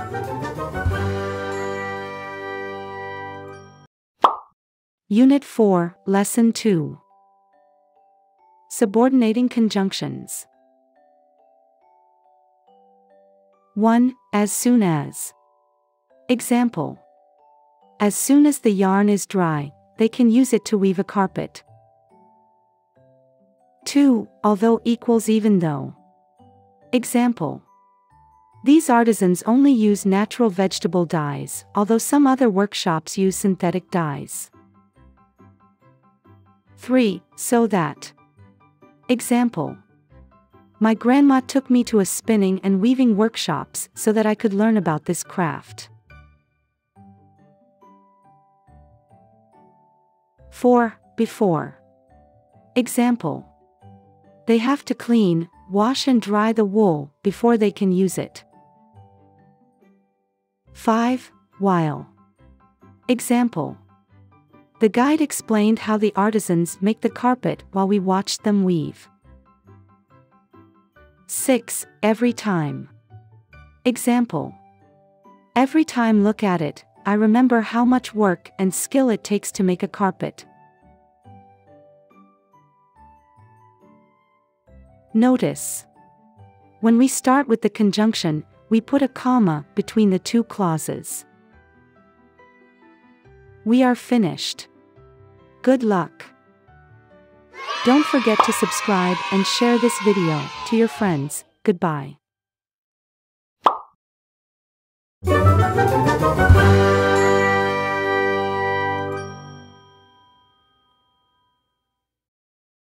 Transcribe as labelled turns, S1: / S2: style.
S1: Unit 4, Lesson 2. Subordinating Conjunctions. 1. As soon as. Example. As soon as the yarn is dry, they can use it to weave a carpet. 2. Although equals even though. Example. These artisans only use natural vegetable dyes, although some other workshops use synthetic dyes. 3. So that. Example. My grandma took me to a spinning and weaving workshops so that I could learn about this craft. 4. Before. Example. They have to clean, wash and dry the wool before they can use it. 5. While. Example. The guide explained how the artisans make the carpet while we watched them weave. 6. Every time. Example. Every time look at it, I remember how much work and skill it takes to make a carpet. Notice. When we start with the conjunction, we put a comma between the two clauses. We are finished. Good luck. Don't forget to subscribe and share this video to your friends. Goodbye.